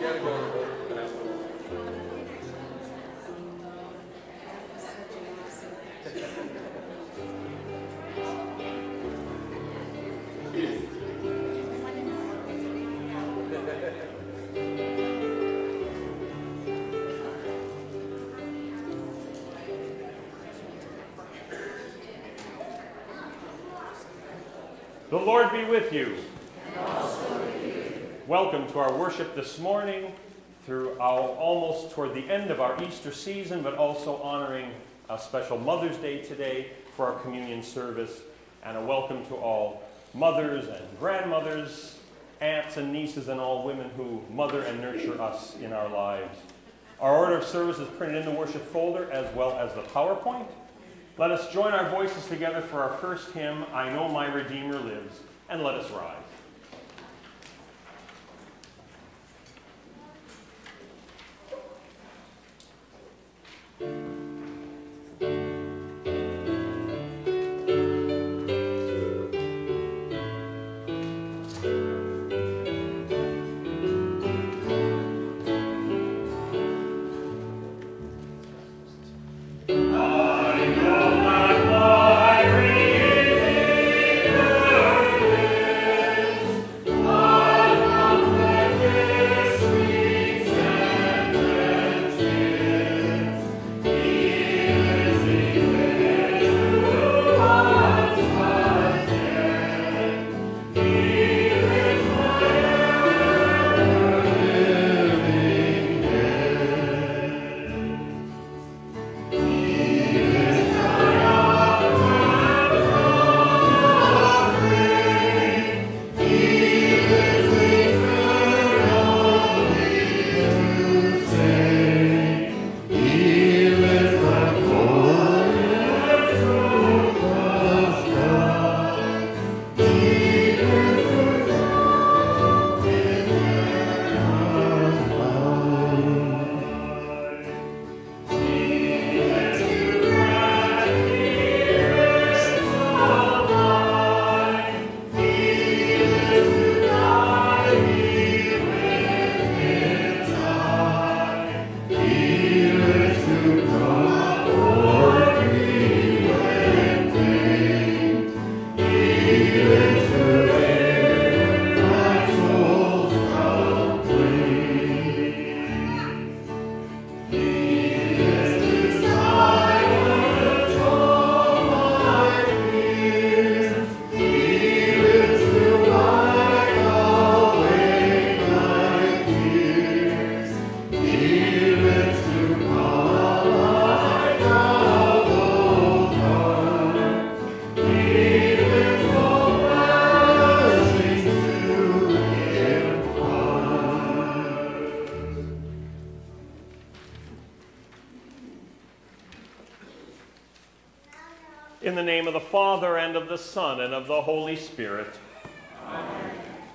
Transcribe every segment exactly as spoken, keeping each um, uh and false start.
The Lord be with you. And also with you. Welcome to our worship this morning, through our, almost toward the end of our Easter season, but also honoring a special Mother's Day today for our communion service. And a welcome to all mothers and grandmothers, aunts and nieces, and all women who mother and nurture us in our lives. Our order of service is printed in the worship folder as well as the PowerPoint. Let us join our voices together for our first hymn, I Know My Redeemer Lives, and let us rise. In the name of the Father, and of the Son, and of the Holy Spirit. Amen.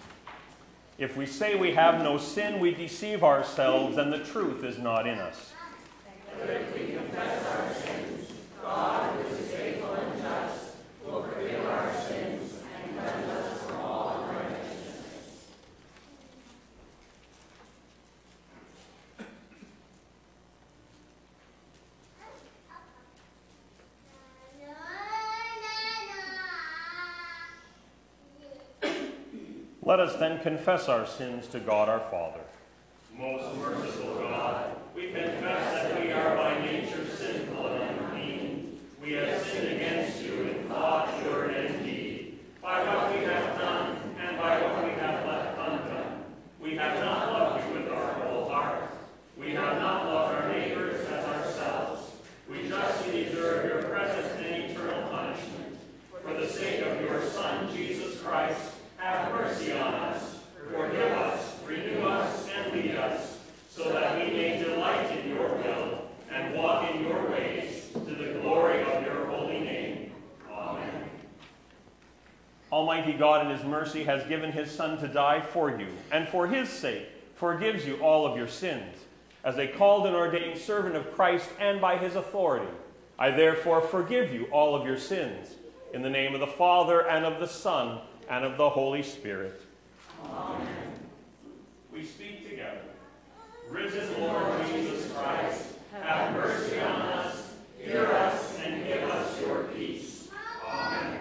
If we say we have no sin, we deceive ourselves, and the truth is not in us. But if we confess our sins, God, who is faithful and just, will forgive our sins and cleanse us from all unrighteousness. Let us then confess our sins to God our Father. Most merciful God, we confess that we are by nature sinful and unclean. We have sinned against you in thought, word, and deed, by what we have done and by what we have left undone. We have not loved you with our whole heart. We have not loved our neighbors as ourselves. We justly deserve your presence and eternal punishment. For the sake of your Son, Jesus Christ, have mercy on us, forgive us, renew us, and lead us, so that we may delight in your will and walk in your ways, to the glory of your holy name. Amen. Almighty God in his mercy has given his Son to die for you, and for his sake forgives you all of your sins. As a called and ordained servant of Christ and by his authority, I therefore forgive you all of your sins. In the name of the Father, and of the Son, and of the Holy Spirit. Amen. We speak together. Risen Lord Jesus Christ, have mercy on us, hear us, and give us your peace. Amen.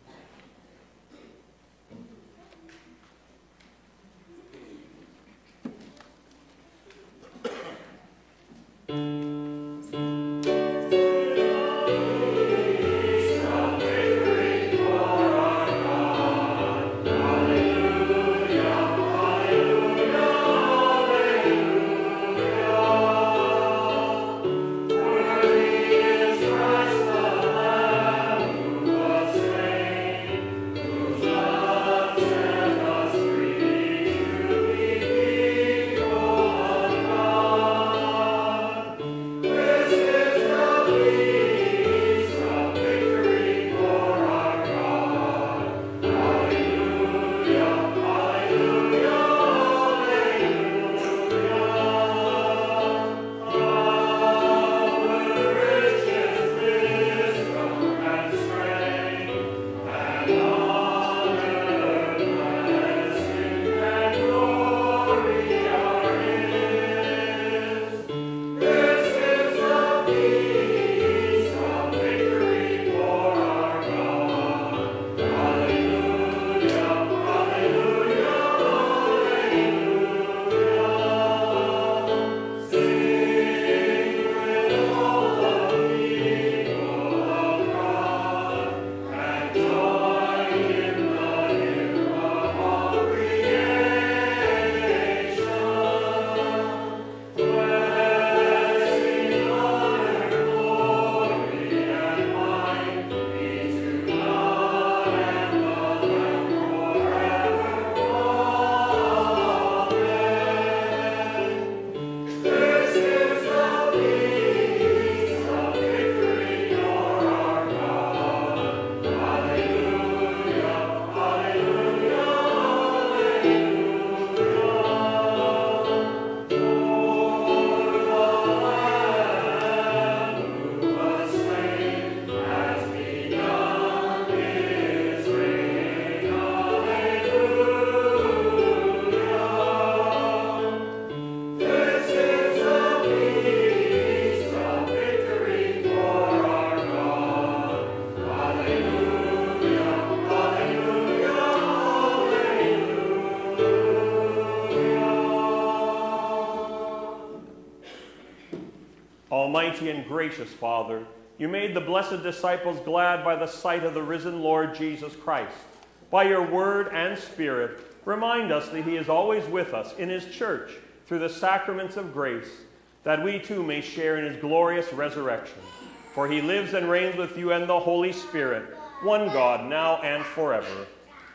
Almighty and gracious Father, you made the blessed disciples glad by the sight of the risen Lord Jesus Christ. By your word and spirit, remind us that he is always with us in his church through the sacraments of grace, that we too may share in his glorious resurrection. For he lives and reigns with you and the Holy Spirit, one God, now and forever.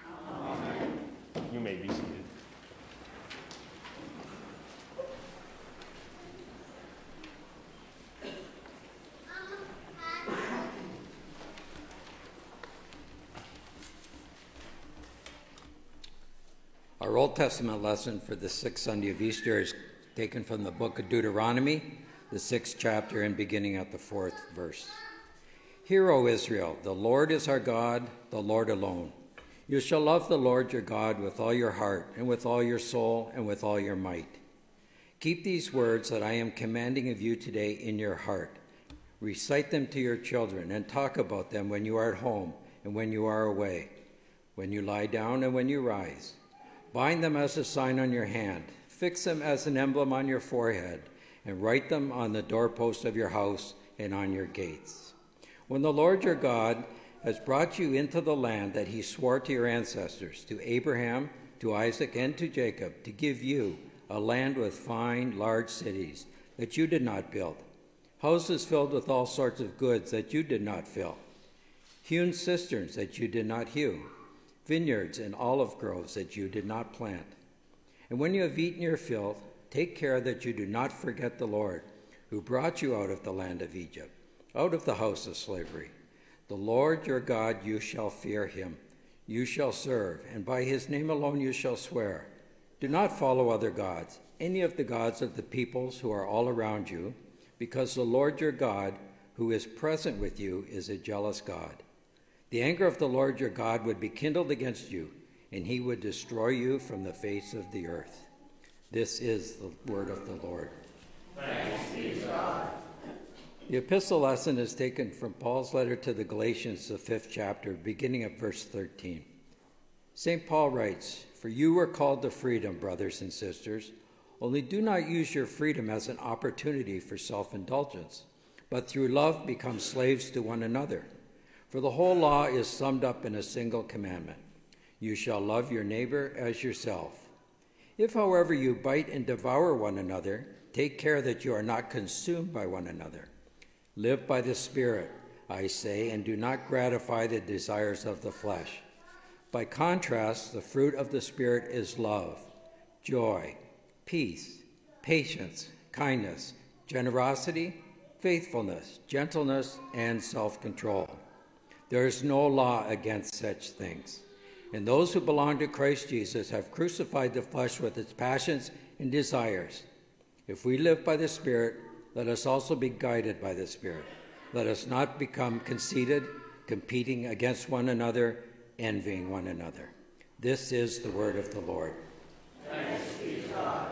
Amen. You may be seated. Our Old Testament lesson for the sixth Sunday of Easter is taken from the book of Deuteronomy, the sixth chapter, and beginning at the fourth verse. Hear, O Israel, the Lord is our God, the Lord alone. You shall love the Lord your God with all your heart, and with all your soul, and with all your might. Keep these words that I am commanding of you today in your heart. Recite them to your children, and talk about them when you are at home and when you are away, when you lie down and when you rise. Bind them as a sign on your hand, fix them as an emblem on your forehead, and write them on the doorpost of your house and on your gates. When the Lord your God has brought you into the land that he swore to your ancestors, to Abraham, to Isaac, and to Jacob, to give you a land with fine, large cities that you did not build, houses filled with all sorts of goods that you did not fill, hewn cisterns that you did not hew, vineyards and olive groves that you did not plant. And when you have eaten your fill, take care that you do not forget the Lord, who brought you out of the land of Egypt, out of the house of slavery. The Lord your God, you shall fear him. You shall serve, and by his name alone you shall swear. Do not follow other gods, any of the gods of the peoples who are all around you, because the Lord your God, who is present with you, is a jealous God. The anger of the Lord your God would be kindled against you, and he would destroy you from the face of the earth. This is the word of the Lord. Thanks be to God. The epistle lesson is taken from Paul's letter to the Galatians, the fifth chapter, beginning at verse thirteen. Saint Paul writes, "For you were called to freedom, brothers and sisters. Only do not use your freedom as an opportunity for self-indulgence, but through love become slaves to one another. For the whole law is summed up in a single commandment. You shall love your neighbor as yourself. If, however, you bite and devour one another, take care that you are not consumed by one another. Live by the Spirit, I say, and do not gratify the desires of the flesh. By contrast, the fruit of the Spirit is love, joy, peace, patience, kindness, generosity, faithfulness, gentleness, and self-control. There is no law against such things. And those who belong to Christ Jesus have crucified the flesh with its passions and desires. If we live by the Spirit, let us also be guided by the Spirit. Let us not become conceited, competing against one another, envying one another." This is the word of the Lord. Thanks be to God.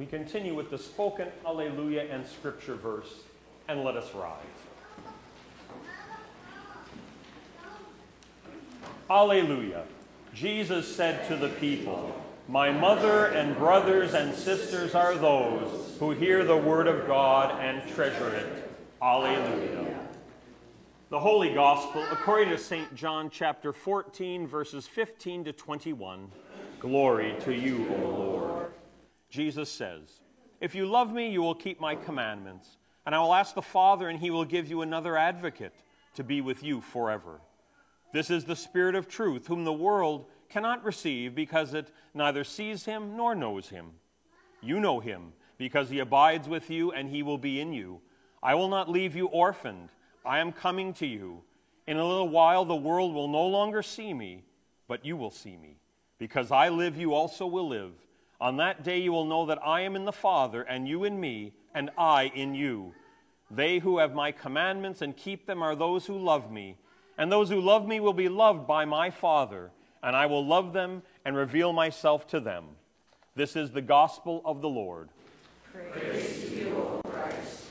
We continue with the spoken Alleluia and scripture verse, and let us rise. Alleluia. Jesus said to the people, "My mother and brothers and sisters are those who hear the word of God and treasure it." Alleluia. The Holy Gospel according to Saint John chapter fourteen, verses fifteen to twenty-one. Glory to you, O Lord. Jesus says, "If you love me, you will keep my commandments, and I will ask the Father, and he will give you another advocate to be with you forever. This is the Spirit of truth, whom the world cannot receive because it neither sees him nor knows him. You know him because he abides with you and he will be in you. I will not leave you orphaned. I am coming to you. In a little while the world will no longer see me, but you will see me. Because I live, you also will live. On that day you will know that I am in the Father, and you in me, and I in you. They who have my commandments and keep them are those who love me. And those who love me will be loved by my Father, and I will love them and reveal myself to them." This is the gospel of the Lord. Praise to you, O Christ.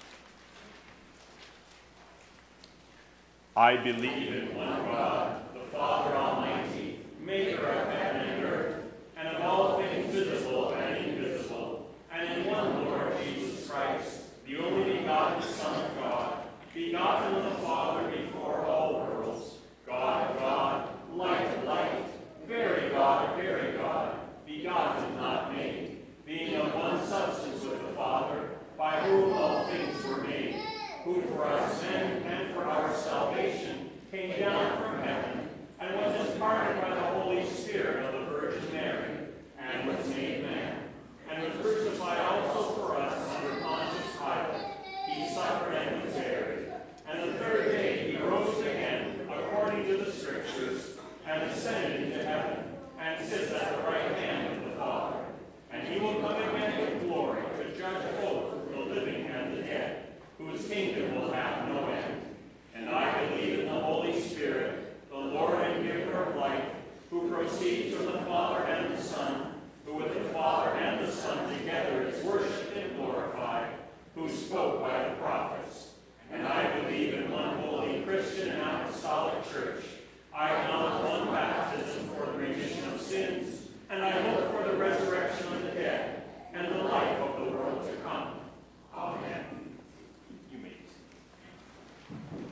I believe in one God, the Father Almighty, maker of heaven and earth, and of all things visible and invisible, and in one Lord Jesus Christ, the only begotten Son of God, begotten of the Father before all worlds, God of God, light of light, very God of very God, begotten, not made, being of one substance with the Father, by whom all things were made, who for our sin and for our salvation came down from heaven, and was incarnate by the Holy Spirit of the Virgin Mary, and was made man, and was crucified also for us under Pontius Pilate. He suffered and was buried, and the third day he rose again, according to the Scriptures, and ascended into heaven, and sits at the right hand of the Father. And he will come again with glory to judge both the living and the dead, whose kingdom will have no end. And I believe in the Holy Spirit, the Lord and giver of life, who proceeds from the Father and the Son, who with the Father and the Son together is worshipped and glorified, who spoke by the prophets. And I believe in one holy Christian and apostolic church. I acknowledge one baptism for the remission of sins, and I look for the resurrection of the dead and the life of the world to come. Amen. You may be seated.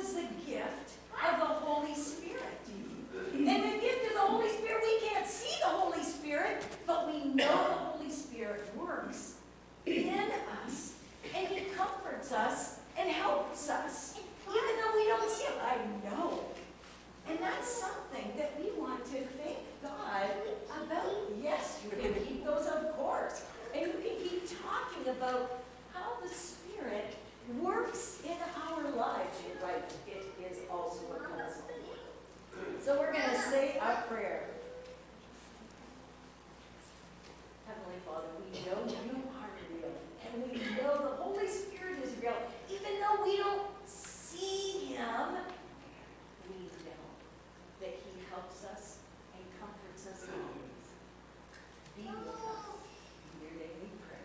is the gift of the Holy Spirit. And the gift of the Holy Spirit, we can't see the Holy Spirit, but we know the Holy Spirit works in us, and he comforts us and helps us, even though we don't see him. I know. And that's something that we want to thank God about. Yes, you can keep those, of course. And you can keep talking about how the Spirit works in our lives. You're right, it is also a console. So we're going to say our prayer. Heavenly Father, we know you are real, and we know the Holy Spirit is real. Even though we don't see him, we know that he helps us and comforts us always. Be with us. In your name we pray.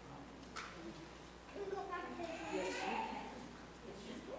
Amen. Yes, you can. Yes, you can.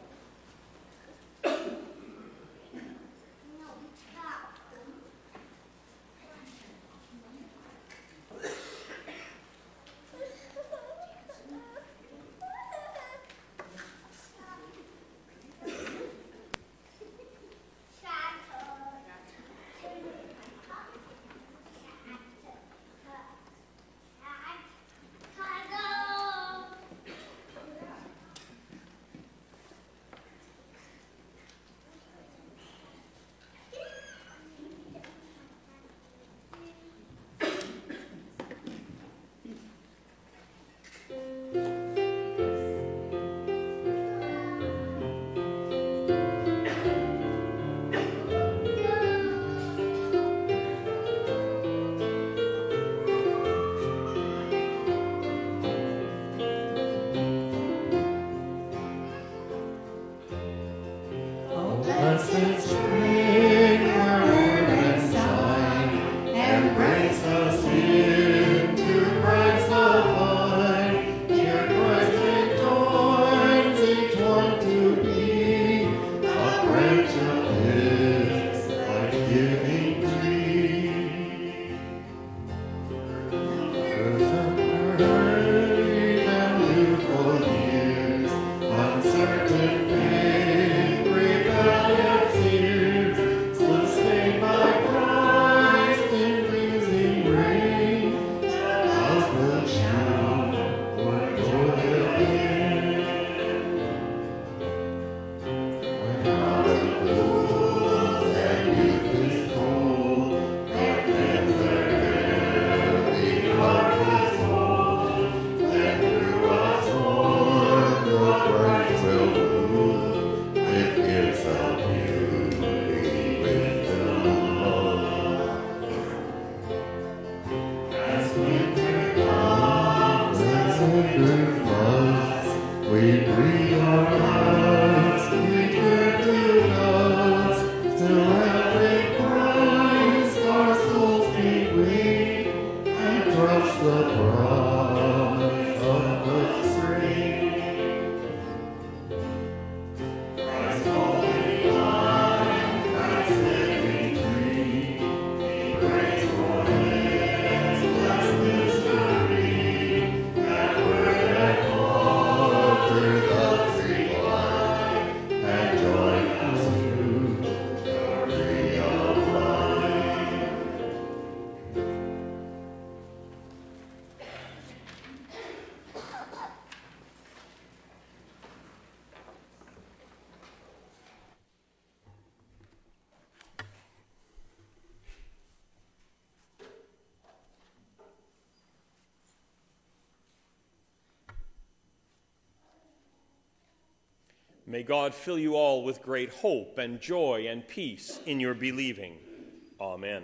May God fill you all with great hope and joy and peace in your believing. Amen.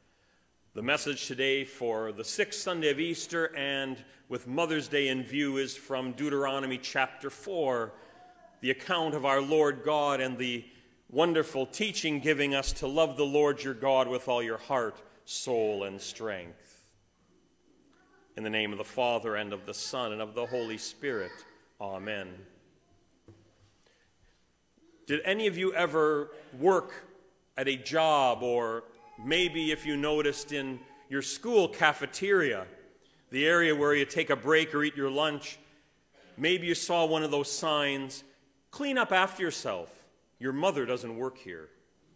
The message today for the sixth Sunday of Easter and with Mother's Day in view is from Deuteronomy chapter four, the account of our Lord God and the wonderful teaching giving us to love the Lord your God with all your heart, soul, and strength. In the name of the Father, and of the Son, and of the Holy Spirit. Amen. Did any of you ever work at a job, or maybe if you noticed in your school cafeteria, the area where you take a break or eat your lunch, maybe you saw one of those signs, clean up after yourself. Your mother doesn't work here.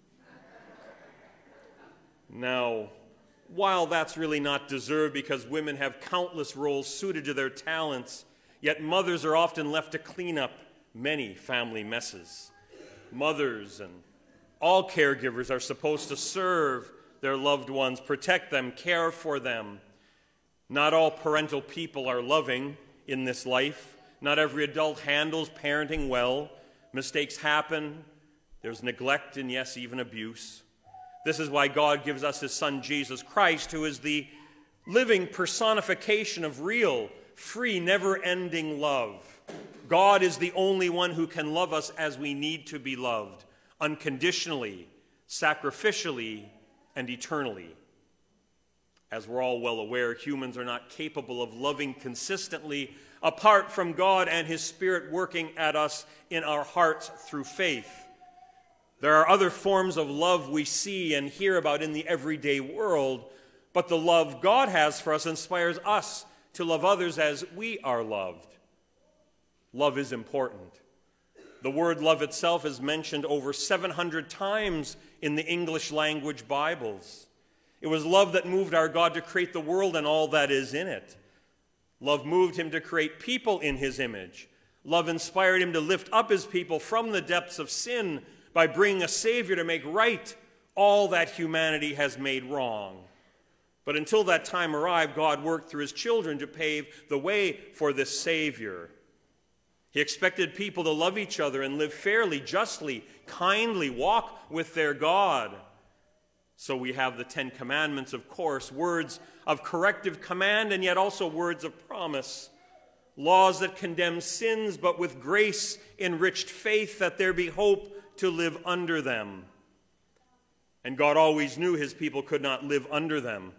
Now, while that's really not deserved because women have countless roles suited to their talents, yet mothers are often left to clean up many family messes. Mothers and all caregivers are supposed to serve their loved ones, protect them, care for them. Not all parental people are loving in this life. Not every adult handles parenting well. Mistakes happen. There's neglect and, yes, even abuse. This is why God gives us his Son, Jesus Christ, who is the living personification of real, free, never-ending love. God is the only one who can love us as we need to be loved, unconditionally, sacrificially, and eternally. As we're all well aware, humans are not capable of loving consistently apart from God and his Spirit working at us in our hearts through faith. There are other forms of love we see and hear about in the everyday world, but the love God has for us inspires us to love others as we are loved. Love is important. The word love itself is mentioned over seven hundred times in the English language Bibles. It was love that moved our God to create the world and all that is in it. Love moved him to create people in his image. Love inspired him to lift up his people from the depths of sin by bringing a Savior to make right all that humanity has made wrong. But until that time arrived, God worked through his children to pave the way for this Savior. He expected people to love each other and live fairly, justly, kindly, walk with their God. So we have the Ten Commandments, of course, words of corrective command and yet also words of promise. Laws that condemn sins, but with grace enriched faith that there be hope to live under them. And God always knew his people could not live under them.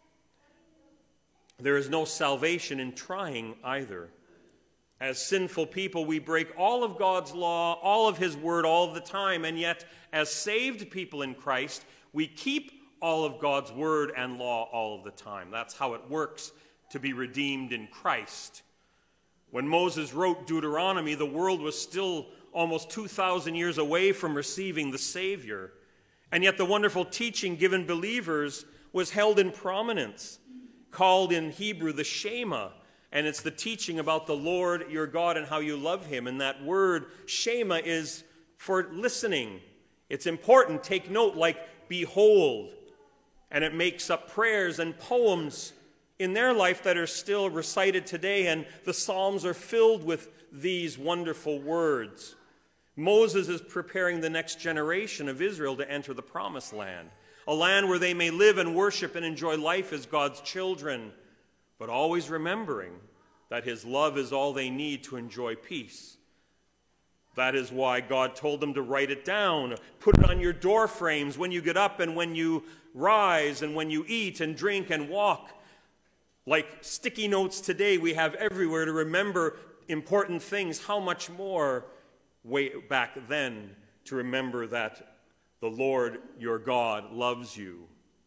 There is no salvation in trying either. As sinful people, we break all of God's law, all of his word, all of the time, and yet as saved people in Christ, we keep all of God's word and law all of the time. That's how it works to be redeemed in Christ. When Moses wrote Deuteronomy, the world was still almost two thousand years away from receiving the Savior. And yet the wonderful teaching given believers was held in prominence, called in Hebrew the Shema. And it's the teaching about the Lord your God and how you love him. And that word Shema is for listening. It's important. Take note, like behold. And it makes up prayers and poems in their life that are still recited today. And the Psalms are filled with these wonderful words. Moses is preparing the next generation of Israel to enter the promised land, a land where they may live and worship and enjoy life as God's children, but always remembering that his love is all they need to enjoy peace. That is why God told them to write it down, put it on your door frames when you get up and when you rise and when you eat and drink and walk. Like sticky notes today we have everywhere to remember important things, how much more way back then to remember that the Lord your God loves you.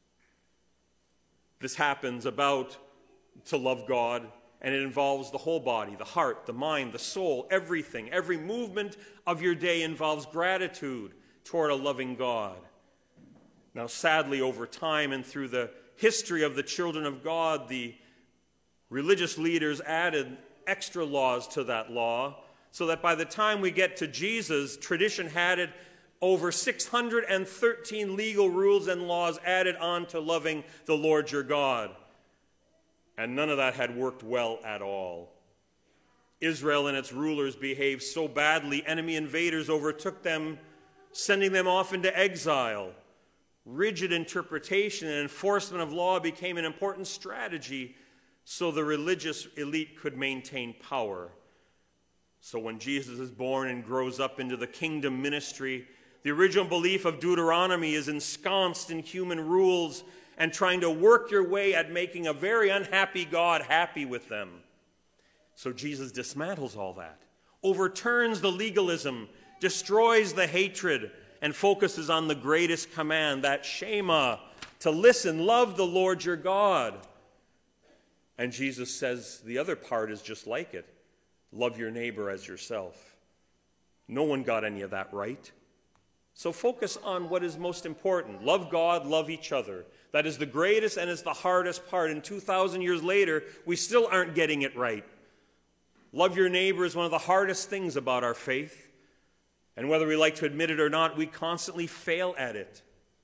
This happens about to love God, and it involves the whole body, the heart, the mind, the soul, everything. Every movement of your day involves gratitude toward a loving God. Now, sadly, over time and through the history of the children of God, the religious leaders added extra laws to that law, so that by the time we get to Jesus, tradition had it over six hundred thirteen legal rules and laws added on to loving the Lord your God. And none of that had worked well at all. Israel and its rulers behaved so badly, enemy invaders overtook them, sending them off into exile. Rigid interpretation and enforcement of law became an important strategy so the religious elite could maintain power. So when Jesus is born and grows up into the kingdom ministry, the original belief of Deuteronomy is ensconced in human rules and trying to work your way at making a very unhappy God happy with them. So Jesus dismantles all that, overturns the legalism, destroys the hatred, and focuses on the greatest command, that Shema, to listen, love the Lord your God. And Jesus says the other part is just like it. Love your neighbor as yourself. No one got any of that right. So focus on what is most important. Love God, love each other. That is the greatest and is the hardest part. And two thousand years later, we still aren't getting it right. Love your neighbor is one of the hardest things about our faith. And whether we like to admit it or not, we constantly fail at it.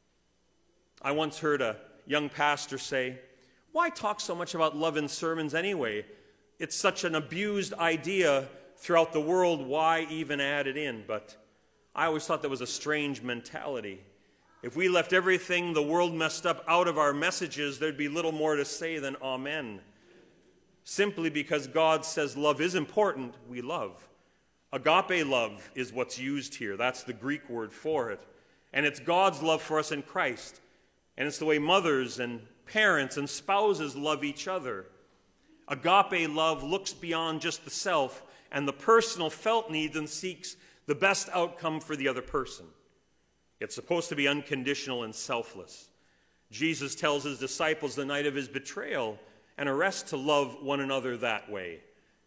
I once heard a young pastor say, "Why talk so much about love in sermons anyway? It's such an abused idea throughout the world. Why even add it in?" But I always thought that was a strange mentality. If we left everything the world messed up out of our messages, there'd be little more to say than amen. Simply because God says love is important, we love. Agape love is what's used here. That's the Greek word for it. And it's God's love for us in Christ. And it's the way mothers and parents and spouses love each other. Agape love looks beyond just the self and the personal felt needs and seeks the best outcome for the other person. It's supposed to be unconditional and selfless. Jesus tells his disciples the night of his betrayal and arrest to love one another that way.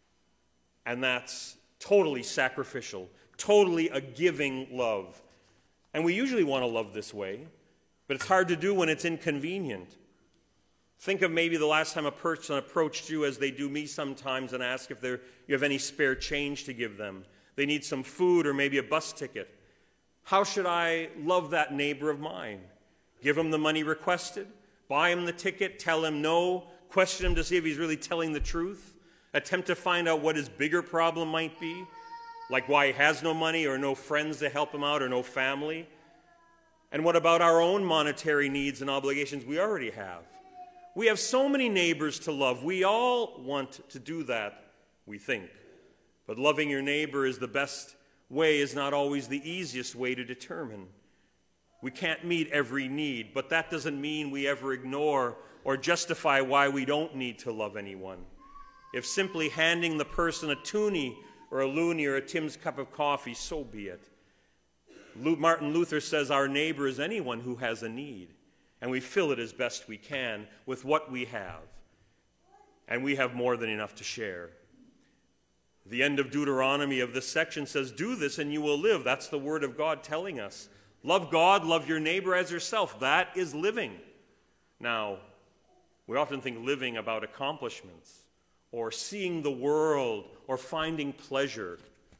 And that's totally sacrificial, totally a giving love. And we usually want to love this way, but it's hard to do when it's inconvenient. Think of maybe the last time a person approached you, as they do me sometimes, and asked if you have any spare change to give them. They need some food or maybe a bus ticket. How should I love that neighbor of mine? Give him the money requested? Buy him the ticket? Tell him no? Question him to see if he's really telling the truth? Attempt to find out what his bigger problem might be? Like why he has no money or no friends to help him out or no family? And what about our own monetary needs and obligations we already have? We have so many neighbors to love. We all want to do that, we think. But loving your neighbor is the best way, is not always the easiest way to determine. We can't meet every need, but that doesn't mean we ever ignore or justify why we don't need to love anyone. If simply handing the person a toonie or a loonie or a Tim's cup of coffee, so be it. Martin Luther says our neighbor is anyone who has a need, and we fill it as best we can with what we have. And we have more than enough to share. The end of Deuteronomy of this section says, "Do this and you will live." That's the word of God telling us. Love God, love your neighbor as yourself. That is living. Now, we often think living about accomplishments or seeing the world or finding pleasure.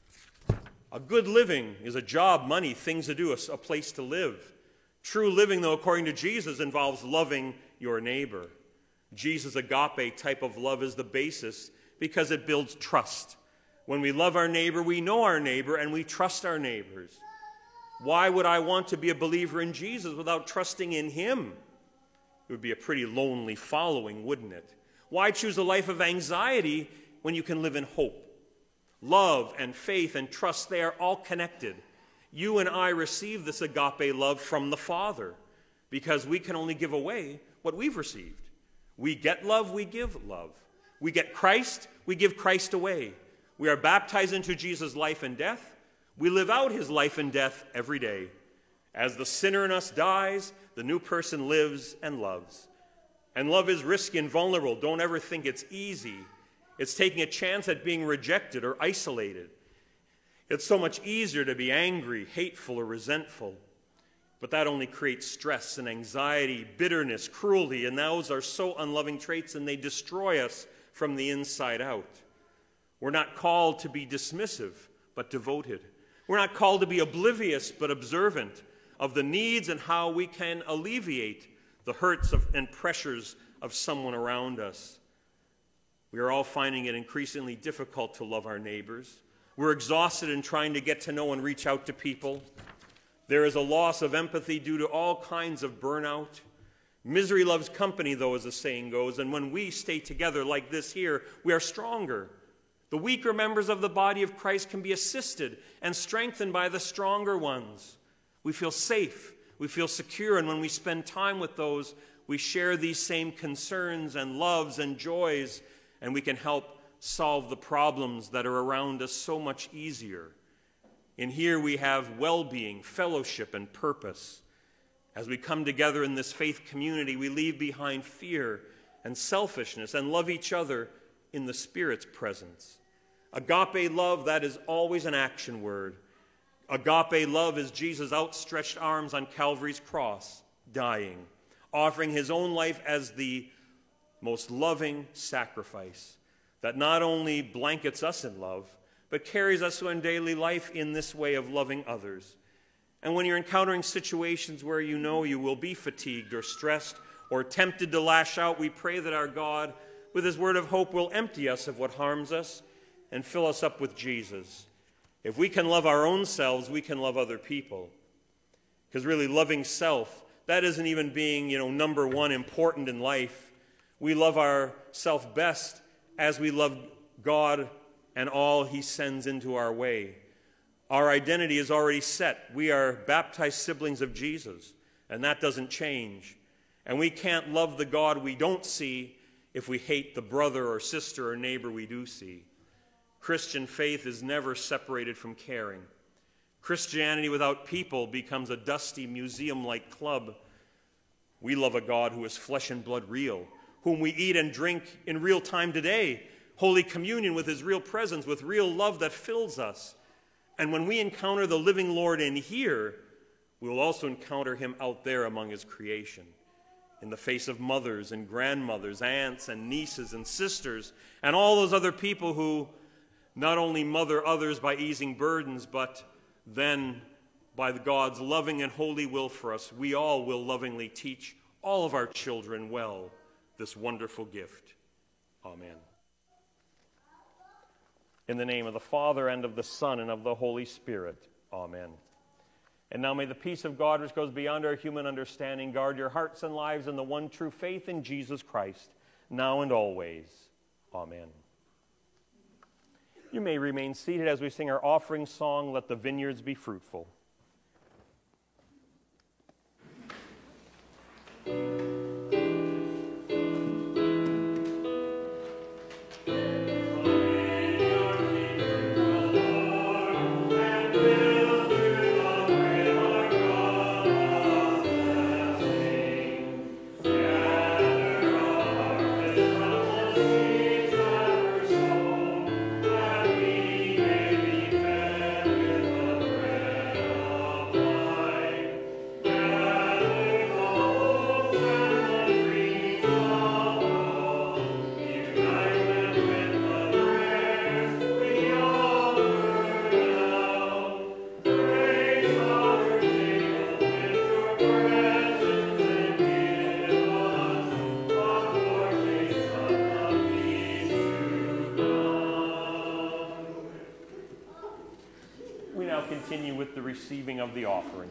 A good living is a job, money, things to do, a, a place to live. True living, though, according to Jesus, involves loving your neighbor. Jesus' agape type of love is the basis because it builds trust. When we love our neighbor, we know our neighbor and we trust our neighbors. Why would I want to be a believer in Jesus without trusting in him? It would be a pretty lonely following, wouldn't it? Why choose a life of anxiety when you can live in hope? Love and faith and trust, they are all connected. You and I receive this agape love from the Father because we can only give away what we've received. We get love, we give love. We get Christ, we give Christ away. We are baptized into Jesus' life and death. We live out his life and death every day. As the sinner in us dies, the new person lives and loves. And love is risky and vulnerable. Don't ever think it's easy. It's taking a chance at being rejected or isolated. It's so much easier to be angry, hateful, or resentful. But that only creates stress and anxiety, bitterness, cruelty, and those are so unloving traits, and they destroy us from the inside out. We're not called to be dismissive, but devoted. We're not called to be oblivious, but observant of the needs and how we can alleviate the hurts of, and pressures of someone around us. We are all finding it increasingly difficult to love our neighbors. We're exhausted in trying to get to know and reach out to people. There is a loss of empathy due to all kinds of burnout. Misery loves company, though, as the saying goes, and when we stay together like this here, we are stronger. The weaker members of the body of Christ can be assisted and strengthened by the stronger ones. We feel safe, we feel secure, and when we spend time with those, we share these same concerns and loves and joys, and we can help solve the problems that are around us so much easier. In here we have well-being, fellowship, and purpose. As we come together in this faith community, we leave behind fear and selfishness and love each other in the Spirit's presence. Agape love, that is always an action word. Agape love is Jesus' outstretched arms on Calvary's cross, dying, offering his own life as the most loving sacrifice that not only blankets us in love, but carries us in daily life in this way of loving others. And when you're encountering situations where you know you will be fatigued or stressed or tempted to lash out, we pray that our God, with his word of hope, will empty us of what harms us and fill us up with Jesus. If we can love our own selves, we can love other people. Because really, loving self, that isn't even being, you know, number one important in life. We love ourself best as we love God and all he sends into our way. Our identity is already set. We are baptized siblings of Jesus, and that doesn't change. And we can't love the God we don't see if we hate the brother or sister or neighbor we do see. Christian faith is never separated from caring. Christianity without people becomes a dusty museum-like club. We love a God who is flesh and blood real, whom we eat and drink in real time today, Holy Communion with his real presence, with real love that fills us. And when we encounter the living Lord in here, we will also encounter him out there among his creation, in the face of mothers and grandmothers, aunts and nieces and sisters, and all those other people who not only mother others by easing burdens, but then by God's loving and holy will for us, we all will lovingly teach all of our children well this wonderful gift. Amen. In the name of the Father, and of the Son, and of the Holy Spirit. Amen. And now may the peace of God, which goes beyond our human understanding, guard your hearts and lives in the one true faith in Jesus Christ, now and always. Amen. You may remain seated as we sing our offering song, Let the Vineyards Be Fruitful. Continue with the receiving of the offering.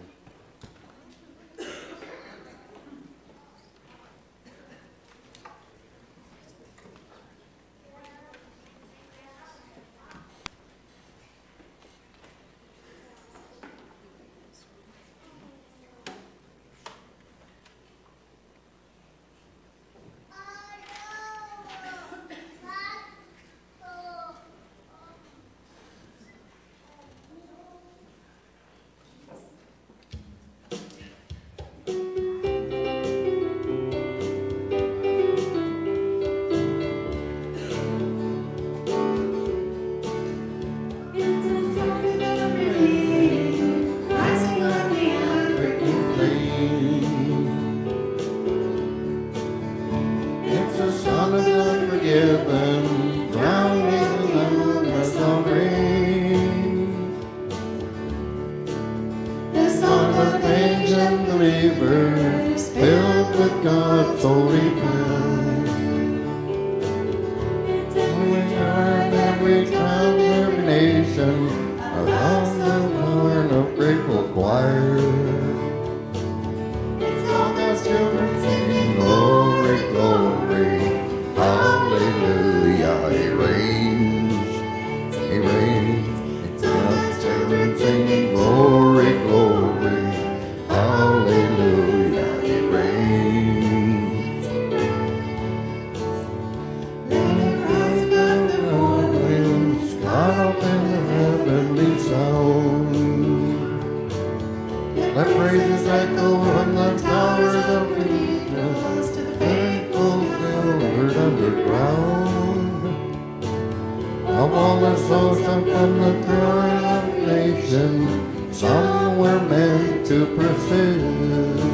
Of all the souls come from the throne of nations, some were meant to persist.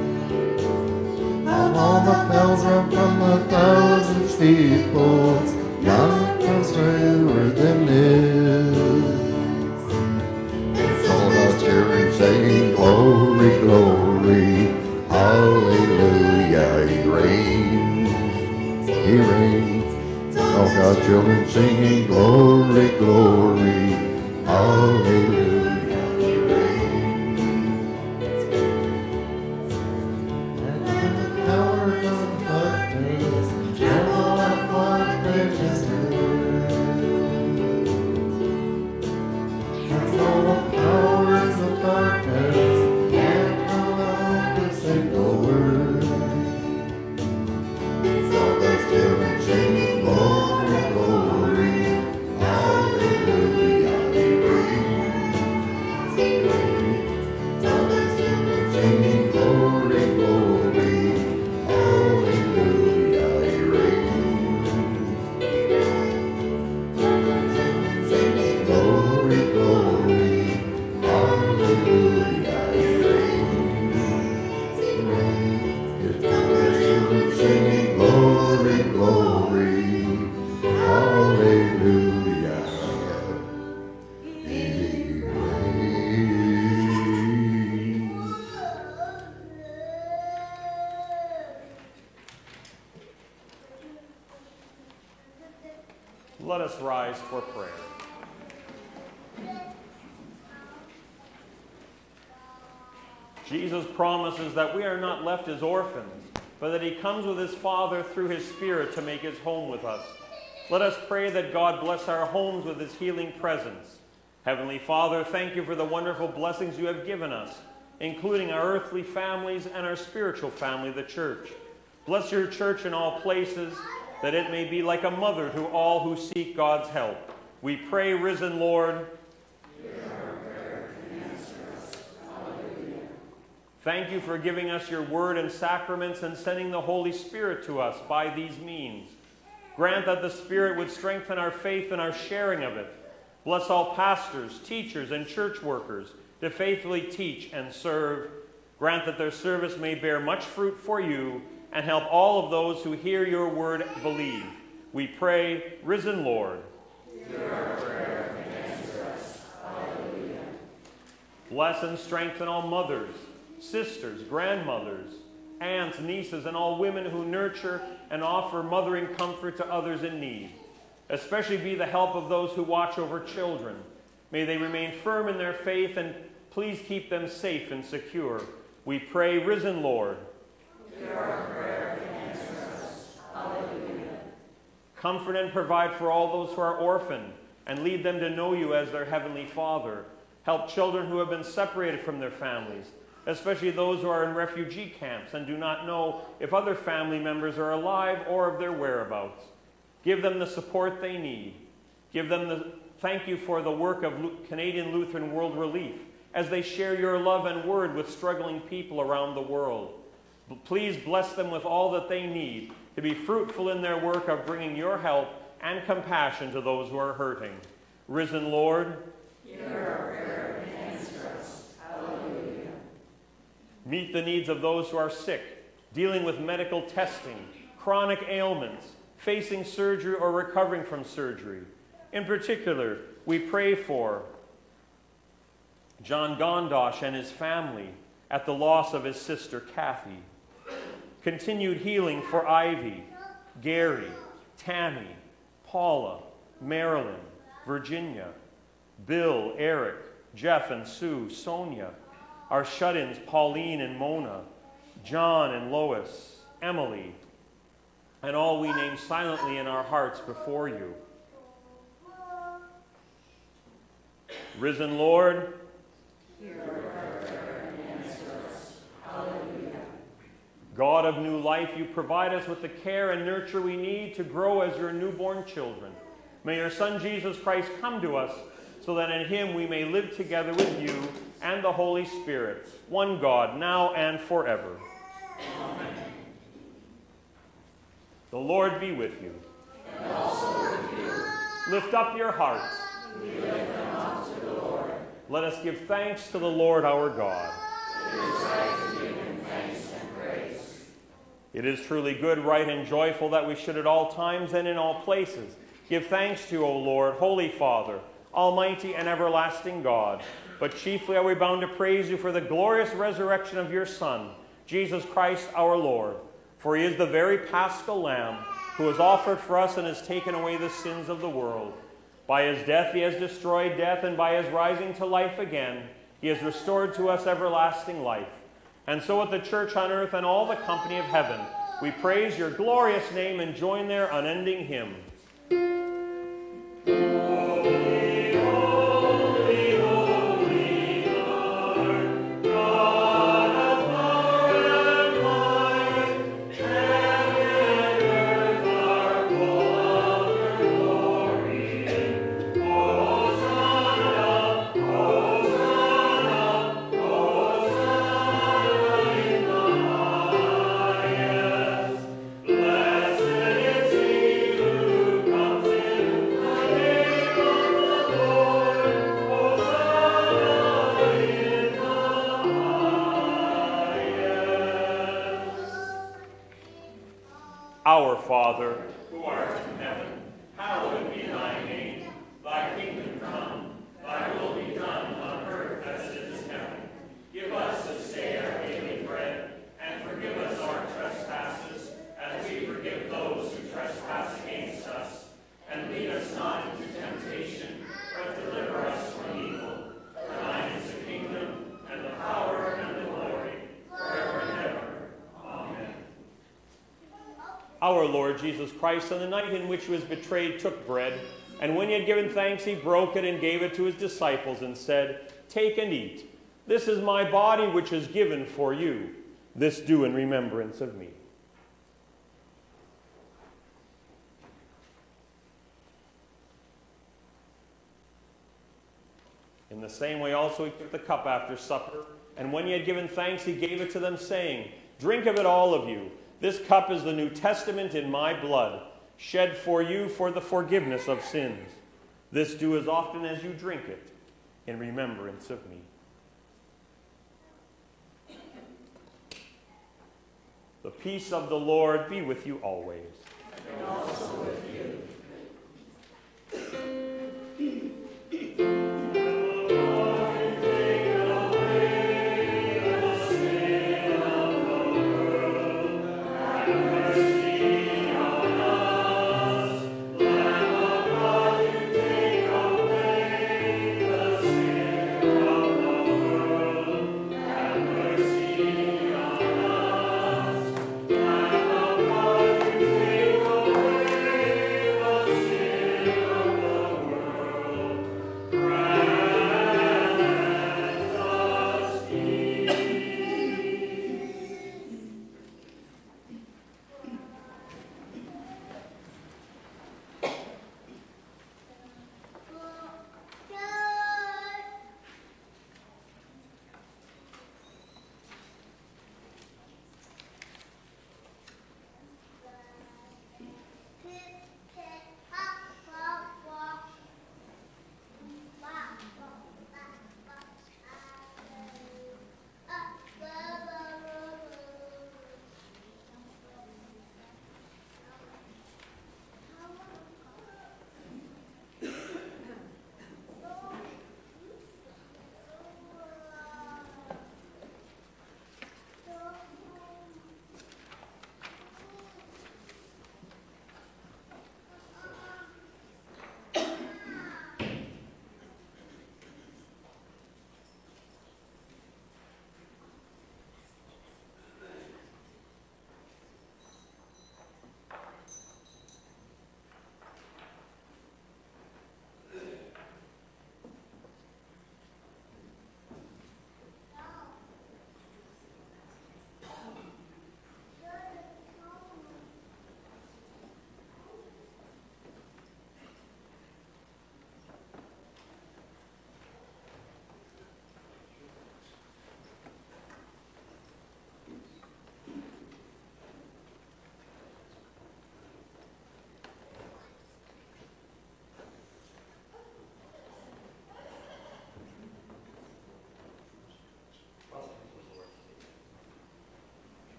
Of all the pilgrim from a thousand steeples, none was truer than this. It's all us cheering, singing, glory, glory, hallelujah, he reigns, he reigns. All God's children singing, glory, glory, hallelujah, he reigns. And the powers of darkness tremble at what they just heard. And all the powers of darkness can't come out a single word. It's all God's children singing, glory, glory, hallelujah, he reigns, he reigns. It's all God's children singing, glory, glory, hallelujah, he reigns, he reigns. All God's children singing, glory, glory, hallelujah, he reigns, he reigns. It's all God's children singing, glory, glory, hallelujah, he reigns. Let us rise for prayer. Jesus promises that we are not left as orphans, but that he comes with his Father through his Spirit to make his home with us. Let us pray that God bless our homes with his healing presence. Heavenly Father, thank you for the wonderful blessings you have given us, including our earthly families and our spiritual family, the church. Bless your church in all places, that it may be like a mother to all who seek God's help. We pray, risen Lord. Thank you for giving us your word and sacraments and sending the Holy Spirit to us by these means. Grant that the Spirit would strengthen our faith and our sharing of it. Bless all pastors, teachers, and church workers to faithfully teach and serve. Grant that their service may bear much fruit for you and help all of those who hear your word believe. We pray, risen Lord. Hear our prayer and answer us. Hallelujah. Bless and strengthen all mothers, sisters, grandmothers, aunts, nieces, and all women who nurture and offer mothering comfort to others in need. Especially be the help of those who watch over children. May they remain firm in their faith, and please keep them safe and secure. We pray, risen Lord. Hear our prayer and answer us. Hallelujah. Comfort and provide for all those who are orphaned, and lead them to know you as their heavenly Father. Help children who have been separated from their families, especially those who are in refugee camps and do not know if other family members are alive or of their whereabouts. Give them the support they need. Give them the thank you for the work of Canadian Lutheran World Relief as they share your love and word with struggling people around the world. Please bless them with all that they need to be fruitful in their work of bringing your help and compassion to those who are hurting. Risen Lord, hear our prayer and answer us. Hallelujah. Meet the needs of those who are sick, dealing with medical testing, chronic ailments, facing surgery or recovering from surgery. In particular, we pray for John Gondosh and his family at the loss of his sister Kathy. Continued healing for Ivy, Gary, Tammy, Paula, Marilyn, Virginia, Bill, Eric, Jeff and Sue, Sonia, our shut-ins Pauline and Mona, John and Lois, Emily, and all we name silently in our hearts before you. Risen Lord, hear our prayer and answer us. Hallelujah. God of new life, you provide us with the care and nurture we need to grow as your newborn children. May your Son Jesus Christ come to us so that in him we may live together with you and the Holy Spirit, one God, now and forever. Amen. The Lord be with you. And also with you. Lift up your hearts. We lift them up to the Lord. Let us give thanks to the Lord our God. It is right to give him thanks and praise. It is truly good, right, and joyful that we should at all times and in all places give thanks to you, O Lord, Holy Father, Almighty and everlasting God. But chiefly are we bound to praise you for the glorious resurrection of your Son, Jesus Christ our Lord. For he is the very Paschal Lamb who was offered for us and has taken away the sins of the world. By his death he has destroyed death, and by his rising to life again, he has restored to us everlasting life. And so with the church on earth and all the company of heaven, we praise your glorious name and join their unending hymn. Our Father, who art in heaven, hallowed be thy name. Thy kingdom come, thy will be done on earth as it is in heaven. Give us this day our daily bread, and forgive us our trespasses, as we forgive those who trespass against us. And lead us not into temptation, but deliver us from evil. For thine is the kingdom, and the power, and the glory, forever and ever. Amen. Our Lord Jesus Christ, on the night in which he was betrayed, took bread, and when he had given thanks, he broke it and gave it to his disciples and said, "Take and eat. This is my body which is given for you. This do in remembrance of me." In the same way also he took the cup after supper, and when he had given thanks, he gave it to them, saying, "Drink of it, all of you. This cup is the New Testament in my blood, shed for you for the forgiveness of sins. This do as often as you drink it in remembrance of me." The peace of the Lord be with you always. And also with you. Take away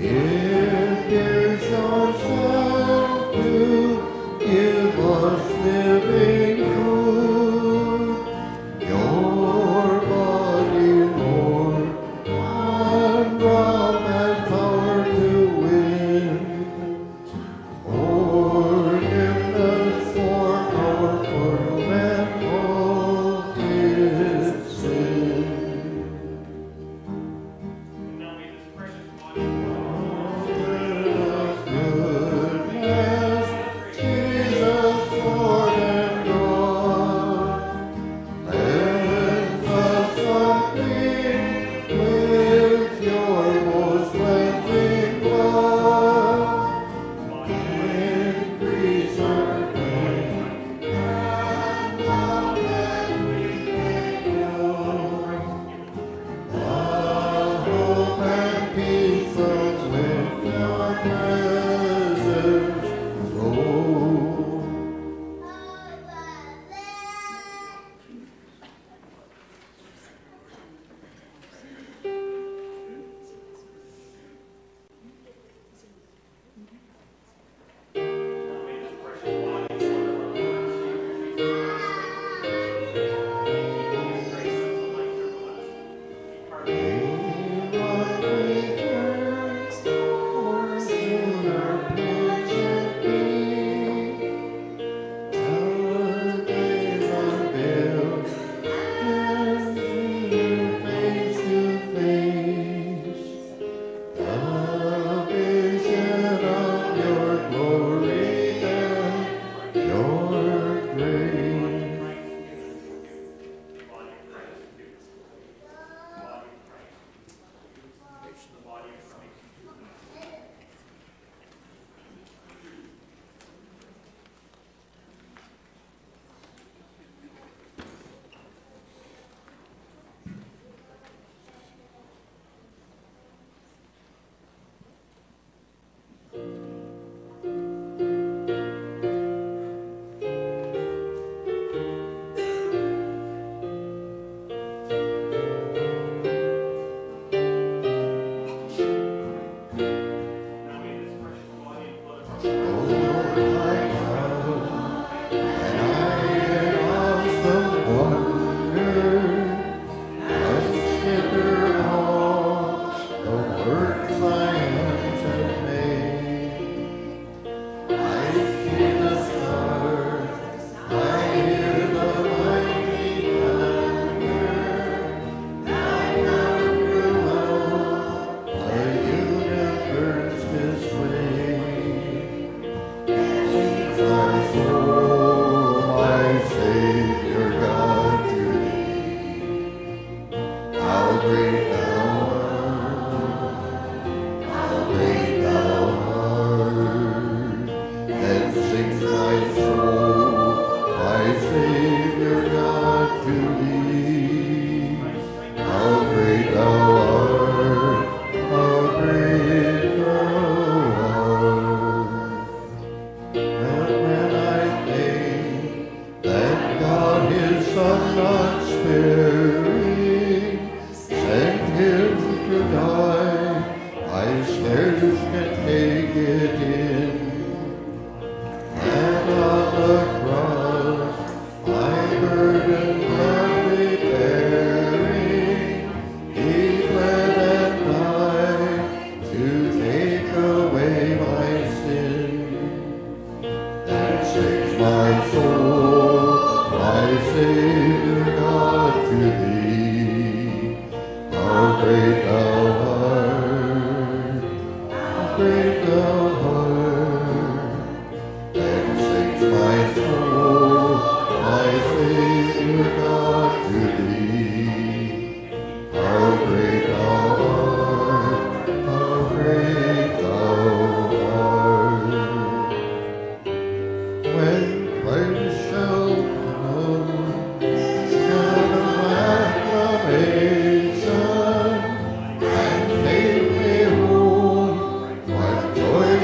Give yourself to give us living food, your body, Lord, one drop and power to win. Forgiveness for our torment, all is sin. And now may this precious body Goodness, Jesus, Lord and God, cleanse us complete with your most cleansing blood. Increase our faith and love that we may know. The hope and peace of with your presence flow. Now may this precious body and blood of our Lord and Savior Jesus Christ, grace of the life everlasting, pardon Joy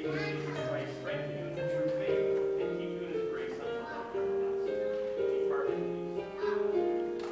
you in Jesus Christ, strengthen you in the true faith, and keep you in his grace until life everlasting. Be parted, please.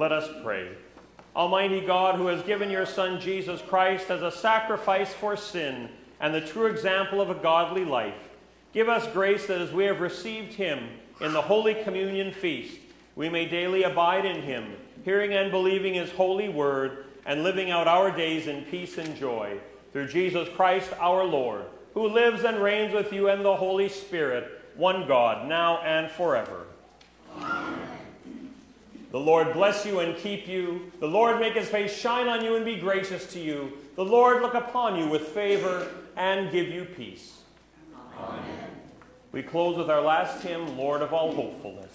Let us pray. Almighty God, who has given your Son Jesus Christ as a sacrifice for sin and the true example of a godly life, give us grace that as we have received him in the Holy Communion feast, we may daily abide in him, hearing and believing his holy word, and living out our days in peace and joy. Through Jesus Christ our Lord, who lives and reigns with you and the Holy Spirit, one God, now and forever. Amen. The Lord bless you and keep you. The Lord make his face shine on you and be gracious to you. The Lord look upon you with favor and give you peace. Amen. We close with our last hymn, Lord of all hopefulness.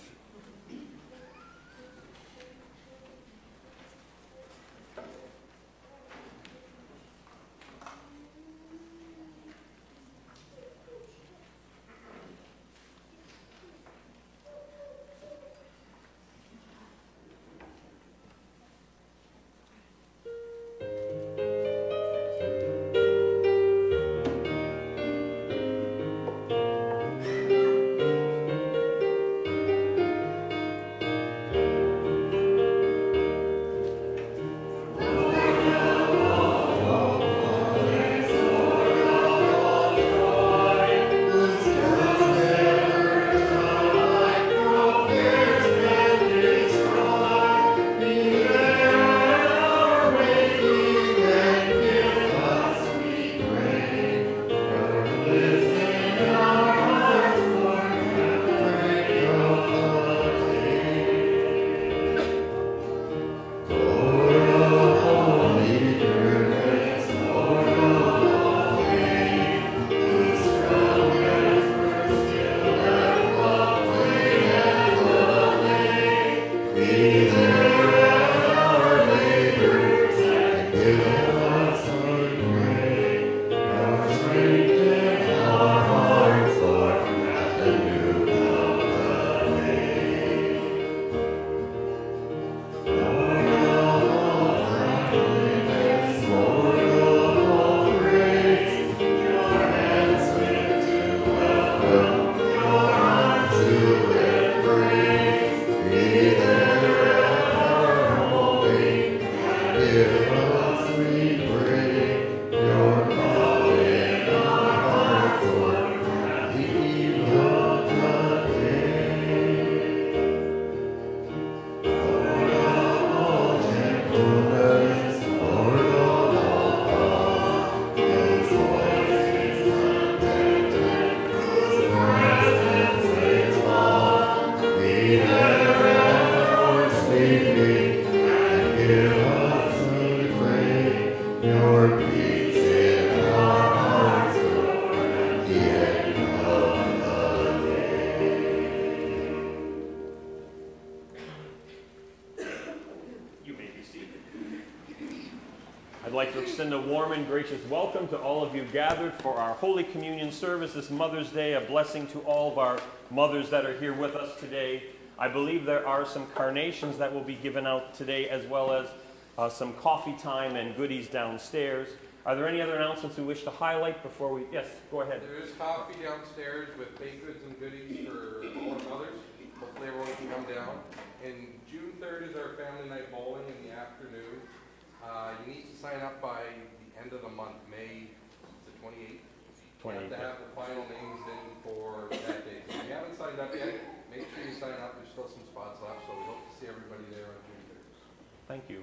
Extend a warm and gracious welcome to all of you gathered for our Holy Communion service this Mother's Day. A blessing to all of our mothers that are here with us today. I believe there are some carnations that will be given out today, as well as uh, some coffee time and goodies downstairs. Are there any other announcements we wish to highlight before we... Yes, go ahead. There is coffee downstairs with baked goods and goodies for all our mothers. Hopefully everyone can come down. And June third is our family night bowling in the afternoon. Uh, you need to sign up by the end of the month, May the twenty-eighth. You have to have the final names in for that day. So if you haven't signed up yet, make sure you sign up. There's still some spots left, so we hope to see everybody there on June third. Thank you.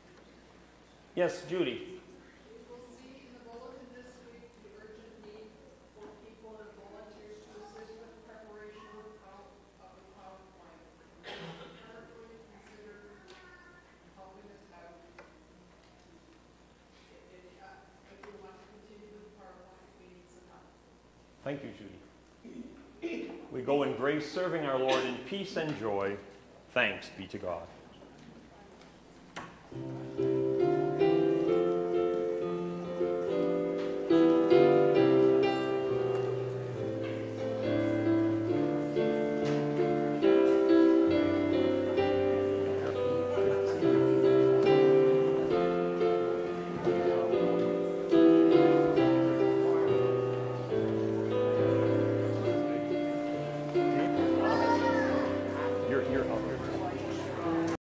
Yes, Judy. We will see in the bulletin this week the urgent need for people and volunteers to assist with the preparation of the PowerPoint. Carefully consider helping us out. Thank you, Judy. We go in grace, serving our Lord in peace and joy. Thanks be to God.